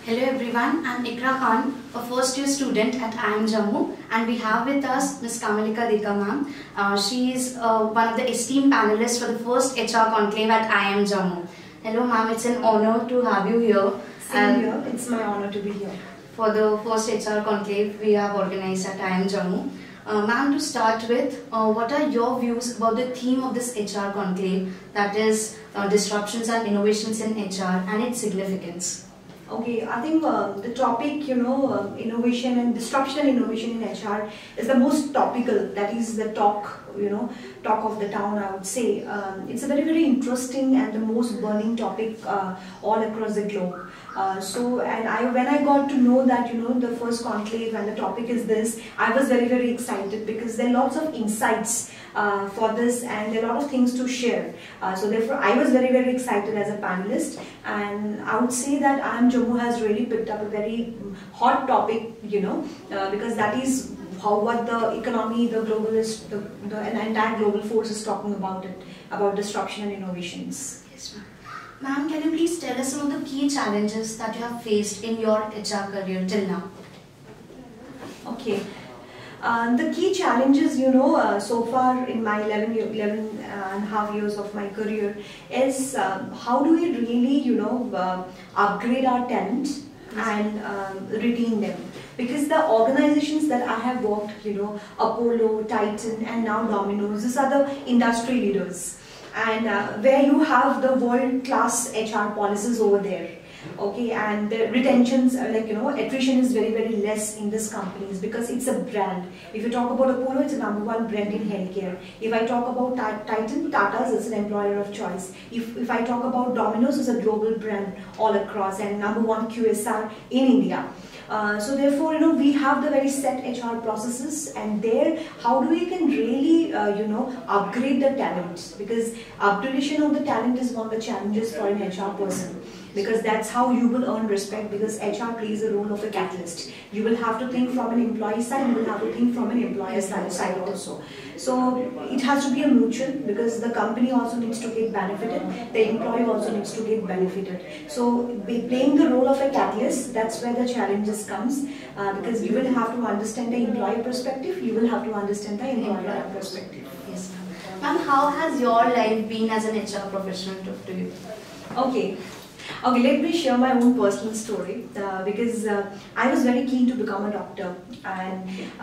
Hello everyone, I'm Ikra Khan, a first year student at IIM Jammu, and we have with us Ms. Kamalika Deka ma'am. She is one of the esteemed panelists for the first HR conclave at IIM Jammu. Hello ma'am, it's an honor to have you here. Same here, it's my honor to be here. For the first HR conclave we have organized at IIM Jammu. Ma'am, to start with, what are your views about the theme of this HR conclave, that is disruptions and innovations in HR and its significance? Okay, I think the topic, innovation and disruption and innovation in HR is the most topical. That is the talk of the town, I would say. It's a very, very interesting and the most burning topic all across the globe. When I got to know that, the first conclave and the topic is this, I was very, very excited because there are lots of insights for this and there are a lot of things to share. So therefore, I was very, very excited as a panelist, and I would say that IIM Jammu has really picked up a very hot topic, because that is what the economy, the globalist, the entire global force is talking about it, about disruption and innovations. Yes, ma'am. Ma'am, can you please tell us some of the key challenges that you have faced in your HR career till now? Okay. The key challenges, so far in my 11 and a half years of my career is how do we really, upgrade our talent and retain them. Because the organizations that I have worked, Apollo, Titan and now Domino's, these are the industry leaders. And where you have the world-class HR policies over there. Okay, and the retentions, attrition is very, very less in these companies because it's a brand. If you talk about Apollo, it's a #1 brand in healthcare. If I talk about Titan, Tata's is an employer of choice. If I talk about Domino's, it's a global brand all across and #1 QSR in India. So therefore, we have the very set HR processes, and there, how do we can really, upgrade the talent? Because upgradation of the talent is one of the challenges for an HR person. Because that's how you will earn respect, because HR plays the role of a catalyst. You will have to think from an employee side, you will have to think from an employer side also. So it has to be a mutual, because the company also needs to get benefited, the employee also needs to get benefited. So playing the role of a catalyst, that's where the challenges comes, because you will have to understand the employee perspective, you will have to understand the employer perspective. Yes, ma'am. Ma'am, how has your life been as an HR professional to you? Okay, let me share my own personal story, because I was very keen to become a doctor, and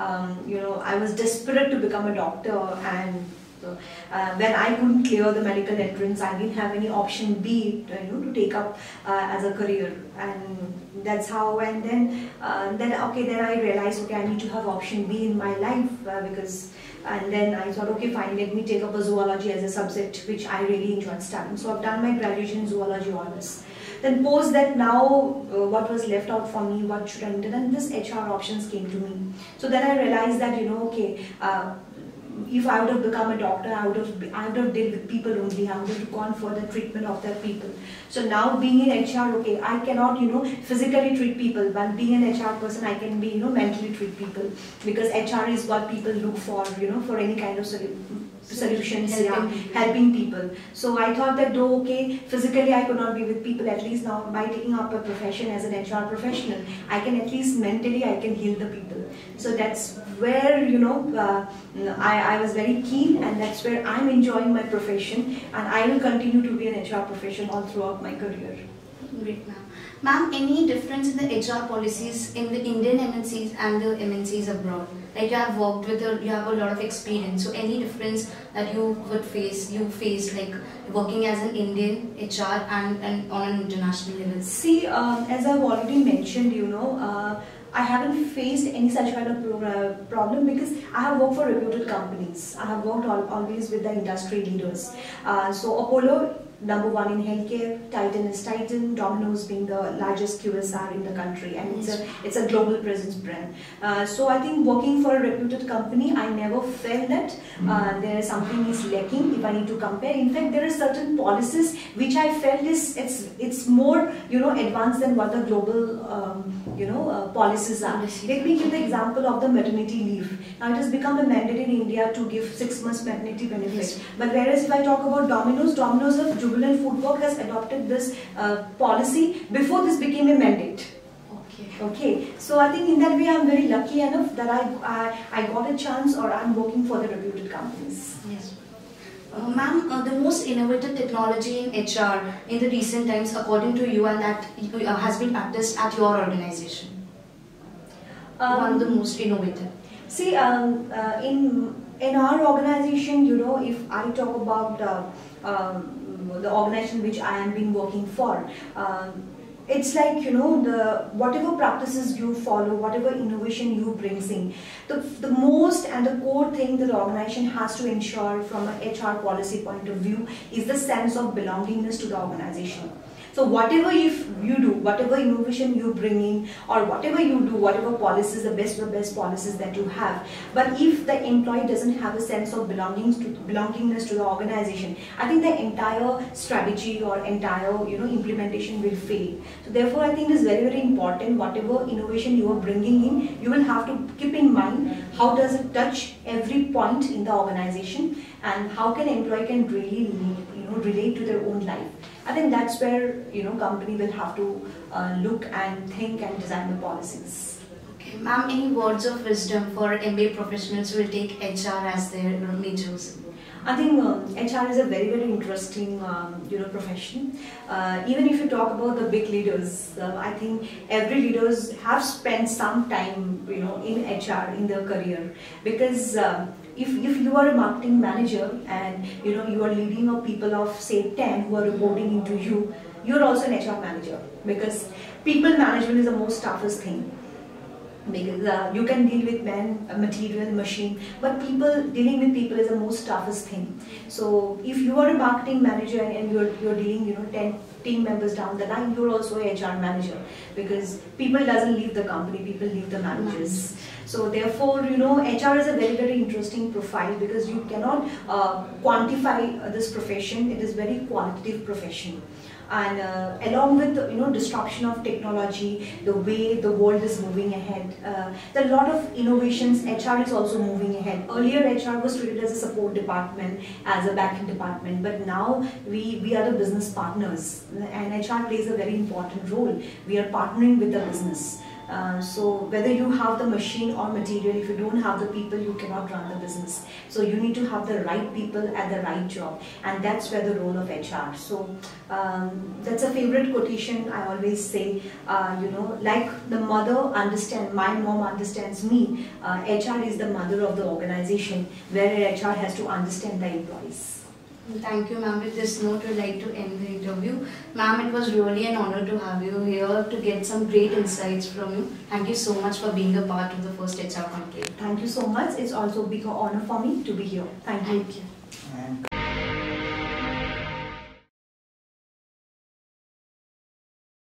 I was desperate to become a doctor, and when I couldn't clear the medical entrance, I didn't have any option B, to take up as a career, and that's how. And then I realized, okay, I need to have option B in my life, and then I thought, okay, fine, let me take up a zoology as a subject, which I really enjoyed studying. So I've done my graduation in zoology honors. Then post that, now what was left out for me, what should I do? And this HR options came to me. So then I realized that, if I would have become a doctor, I would have dealt with people only. I would have gone for the treatment of their people. So now being in HR, okay, I cannot, physically treat people, but being an HR person, I can be, mentally treat people, because HR is what people look for any kind of solutions, helping people. So I thought that though, okay, physically I could not be with people, at least now by taking up a profession as an HR professional, I can at least mentally, I can heal the people. So that's where, I was very keen, and that's where I'm enjoying my profession, and I will continue to be an HR professional all throughout my career. Great, ma'am. Ma'am, any difference in the HR policies in the Indian MNCs and the MNCs abroad? Like you have worked with, you have a lot of experience. So any difference that you faced like working as an Indian HR and on an international level? See, as I've already mentioned, I haven't faced any such kind of problem, because I have worked for reputed companies. I have worked always with the industry leaders. So Apollo, #1 in healthcare, Titan is Titan, Domino's being the largest QSR in the country, and it's a global presence brand. So I think working for a reputed company, I never felt that there is something is lacking if I need to compare. In fact, there are certain policies which I felt it's more advanced than what the global policies are. Let me give the example of the maternity leave. Now it has become a mandate in India to give 6 months maternity benefit. But whereas if I talk about Domino's of Jubilant Foodwork has adopted this policy before this became a mandate. Okay, so I think in that way I'm very lucky enough that I got a chance, or I'm working for the reputed companies. Yes. Ma'am, the most innovative technology in HR in the recent times, according to you, and that has been practiced at your organization. One of the most innovative. See, in our organization, you know, if I talk about the organization which I am been working for, it's like, you know, whatever practices you follow, whatever innovation you bring in, the most and the core thing that the organization has to ensure from an HR policy point of view is the sense of belongingness to the organization. So whatever if you do, whatever innovation you bring in, or whatever you do, whatever policies, the best policies that you have, but if the employee doesn't have a sense of belongingness to the organization, I think the entire strategy or entire, you know, implementation will fail. So therefore, I think it is very important, whatever innovation you are bringing in, you will have to keep in mind how does it touch every point in the organization, and how can employee can really, you know, relate to their own life. I think that's where, you know, company will have to look and think and design the policies. Okay, ma'am, any words of wisdom for MBA professionals who will take HR as their majors? I think HR is a very interesting, you know, profession. Even if you talk about the big leaders, I think every leaders have spent some time, you know, in HR in their career, because if you are a marketing manager and, you know, you are leading a people of say 10 who are reporting into you, you're also an HR manager, because people management is the most toughest thing. Because you can deal with men, material, machine, but dealing with people is the most toughest thing. So if you are a marketing manager and you're dealing, you know, 10 team members down the line, you're also a HR manager, because people doesn't leave the company, people leave the managers. So therefore, you know, HR is a very interesting profile, because you cannot quantify this profession. It is very qualitative profession. And along with the, you know, disruption of technology, the way the world is moving ahead, there are a lot of innovations. HR is also moving ahead. Earlier, HR was treated as a support department, as a back-end department, but now we are the business partners, and HR plays a very important role. We are partnering with the business. So whether you have the machine or material, if you don't have the people, you cannot run the business. So you need to have the right people at the right job, and that's where the role of HR. So that's a favorite quotation I always say, you know, like the mother understands, my mom understands me, HR is the mother of the organization, where HR has to understand the employees. Thank you, ma'am. With this note, we'd like to end the interview. Ma'am, it was really an honor to have you here to get some great insights from you. Thank you so much for being a part of the first HR conclave. Thank you so much. It's also a big honor for me to be here. Thank you. Thank you.